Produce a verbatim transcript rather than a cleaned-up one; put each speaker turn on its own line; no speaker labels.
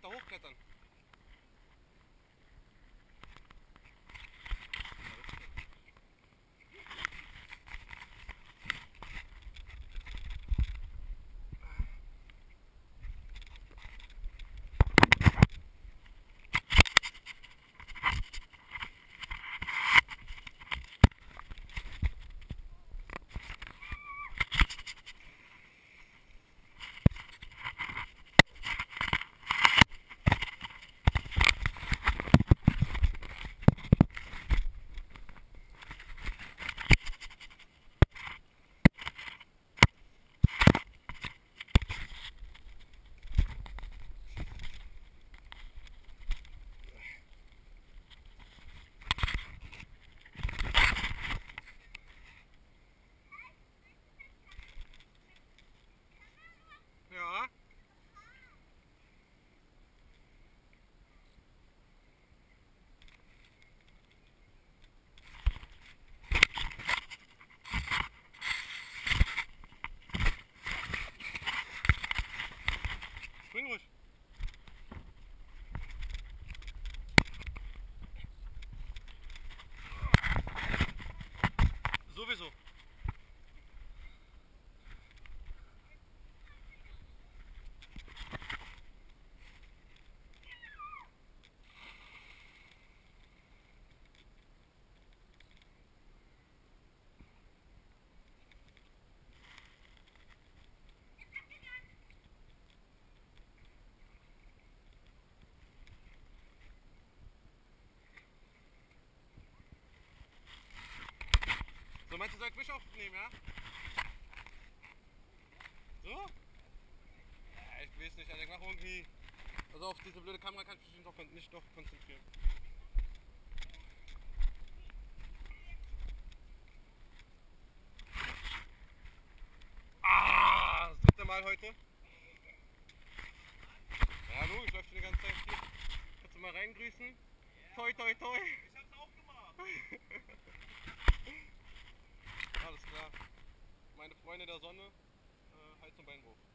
weiter hochklettern. Ja. Spring ruhig. Sowieso. So, meinst du, soll ich mich aufnehmen, ja? So? Ja, ich weiß nicht, also ich mache irgendwie... Also auf diese blöde Kamera kann ich mich noch, nicht noch konzentrieren. Ah, das dritte Mal heute. Ja, logisch, läuft schon die ganze Zeit hier. Kannst du mal reingrüßen? Toi, toi, toi. Ich hab's auch gemacht. Alles klar. Meine Freunde der Sonne, äh, Hals- und Beinbruch.